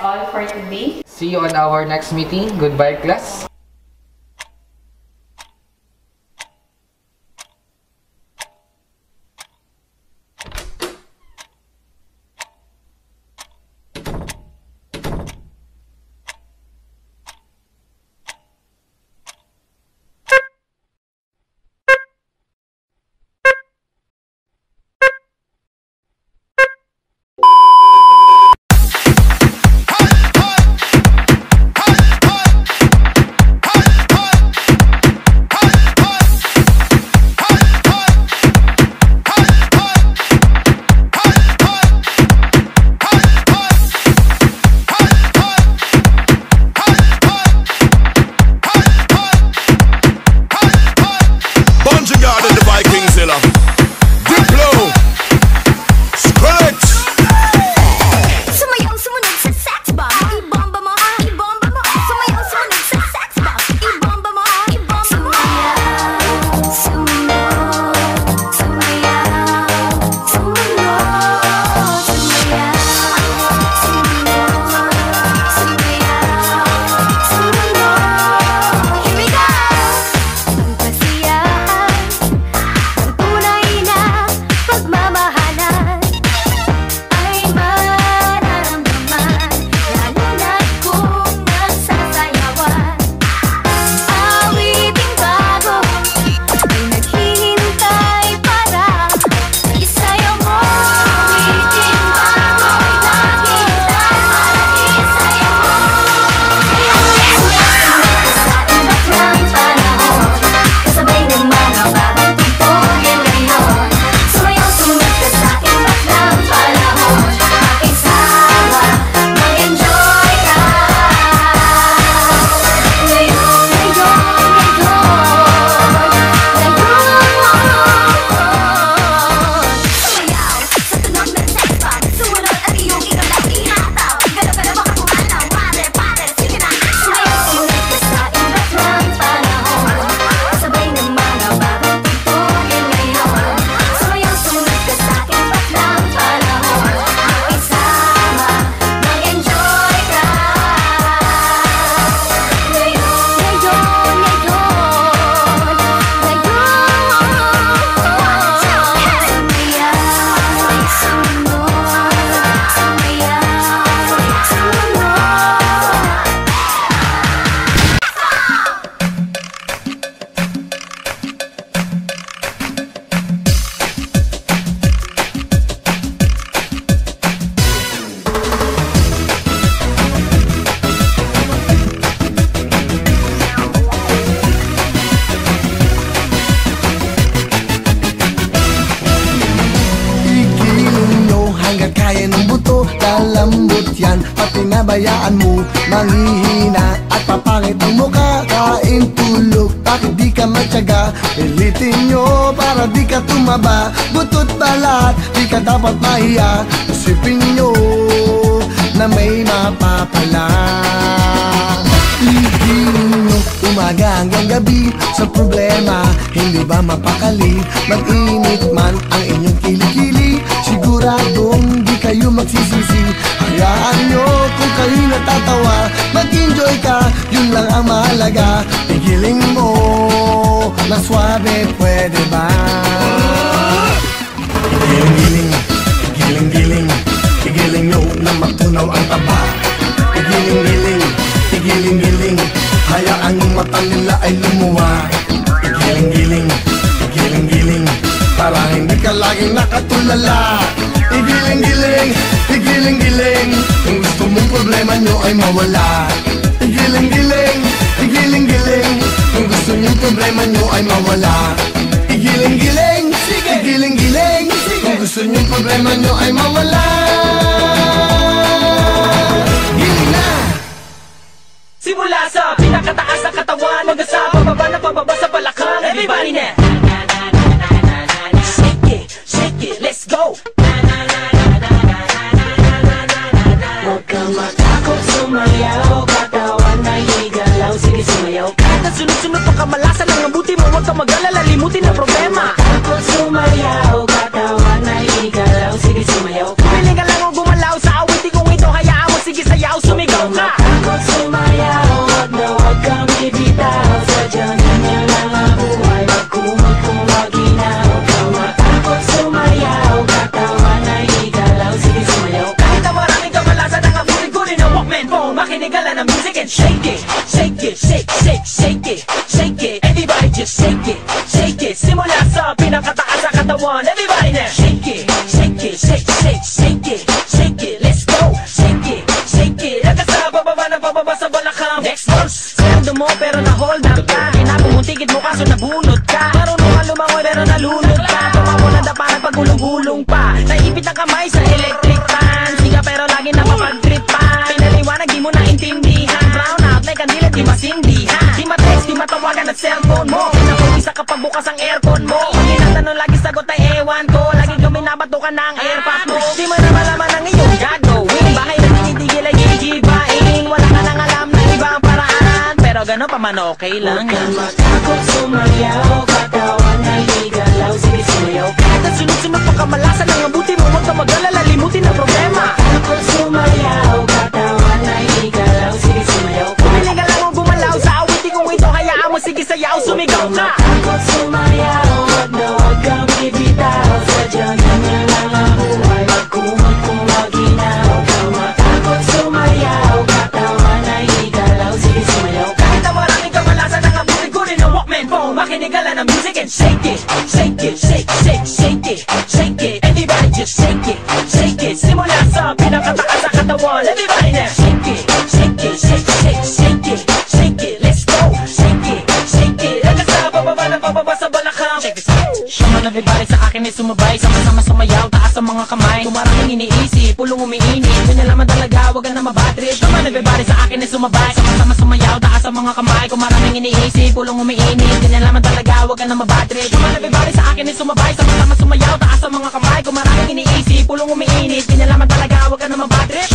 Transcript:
all for today. See you on our next meeting. Goodbye, class. Lambot yan, pati nabayaan mo manghihina at papangit ang mukha. Kain tulog, bakit di ka matyaga? Pilitin nyo para di ka tumaba. Butot balat, di ka dapat mahiya. Isipin nyo na may mapapala. Ligin nyo umaga hanggang gabi sa problema, hindi ba mapakali? Mag-init man ang inyong kilikili, siguradong di kayo magsisisi. Hayaan nyo kung kayo natatawa, mag-enjoy ka, yun lang ang mahalaga. Igiling mo na swabe, pwede ba? Igiling-giling, igiling-giling, igiling nyo na matunaw ang taba. Igiling-giling, igiling-giling, hayaan yung mata nila ay lumuwa. Igiling-giling, igiling-giling, para hindi ka laging nakatulala. Igiling-giling, igiling-giling, kung gusto mong problema nyo ay mawala. Igiling-giling, igiling-giling, kung gusto nyo problema nyo ay mawala. Igiling-giling, igiling-giling, kung gusto nyo problema nyo ay mawala. Giling na! Simula sa pinakataas ng katawan, hanggang sa pababa sa balakang. Everybody na! Shake it, let's go! Huwag kang matakot, sumayaw, katawan ay igalaw, sige sumayaw. Kahit na sunod-sunod pa kamalasan ang mabuti mo, huwag kang mag-alala, limutin ang problema. Takot sumayaw, katawan ay igalaw, sige sumayaw. Piling ka lang o gumalaw sa awitin kong ito, hayaan mo, sige sayaw, sumigaw. sumigaw ka. Takot sumayaw, wag na wag kang bibitaw. Sadyang ganyan lang ang buhay, magkumot kung maginaw. Kang matakot sumayaw, katawan ay igalaw, sige sumayaw. Kahit na maraming kamalasan ang abuti-guli ng Walkman phone, makinig ka lang ng music and shake it. Shake it, shake, shake, shake it, shake it. Everybody just shake it, shake it. Simula sa pinakataas sa katawan, everybody now. Shake it, shake it, shake, shake, shake it, shake it. Let's go, shake it, shake it. Hanggang sa bababa na bababa sa balakang. Next verse, sweldo mo pero na-hold up ka. Kinabumutigit mo kaso nabunot ka. Marunong ka lumangoy pero nalunod ka. Tumapo na dapanan pagulong-gulong pa. Naipit ang kamay sa electric fan. Siga pero lagi napapag-tripan. Pinaliwanag di mo naintindihan. Brown out, may kandila di masindihan. Di ma-text, di matawagan at cellphone mo. Pinapag-isa kapag bukas ang aircon mo. Pag tinatanong lagi sagot ay ewan ko. Lagi kang binabatukan ng airpass mo. Di mo na malaman ang iyong gagawin. Bahay na tinitigil ay gigibain. Wala ka nang alam na ibang paraan. Pero gano'n pa man okay lang. Huwag kang matakot sumayaw, katawan ay igalaw, sige sumayaw. Kahit ang sunod-sunod pa kamalasan ang abuti mo, huwag kang mag-alala, limutin ang problema. Takot sumayaw, katawan ay igalaw, sige sumayaw. Pumili ka lang o gumalaw sa awitin kung ito, hayaan mo, sige sayaw, sumigaw ka. Takot sumayaw, wag na wag kang bibitaw. Sadyang ganyan lang ang buhay, magkumot kung maginaw. Kang matakot sumayaw, katawan ay igalaw, sige sumayaw. Kahit na maraming kamalasan ang abuti-guli ng Walkman phone, makinig ka lang ng music and shake it, shake it, shake, shake, shake it, shake it. Everybody just shake it, shake it. Simula sa pinakataas sa katawan, everybody now. Shake it, shake it, shake, shake, shake it, shake it. Let's go, shake it, shake it. Hanggang sa bababa na bababa sa balakang. Check this out. Come on everybody, sa akin ay sumabay. Sama-sama sumayaw, taas ang mga kamay. Kung maraming iniisip, pulong umiinit. Kung nalaman talaga, wag ka na mabatrip. Come on everybody, sa akin ay sumabay. Sama-sama sumayaw, taas ang mga kamay. Kung maraming iniisip, pulong umiinit. Kung nalaman talaga, wag ka na mabatrip. Come on everybody, sa akin ay sumabay. Sama-sama sumayaw, taas ang mga kamay. Kung maraming iniisip, pulong umiinit. Kung nalaman talaga, wag ka na mabatrip.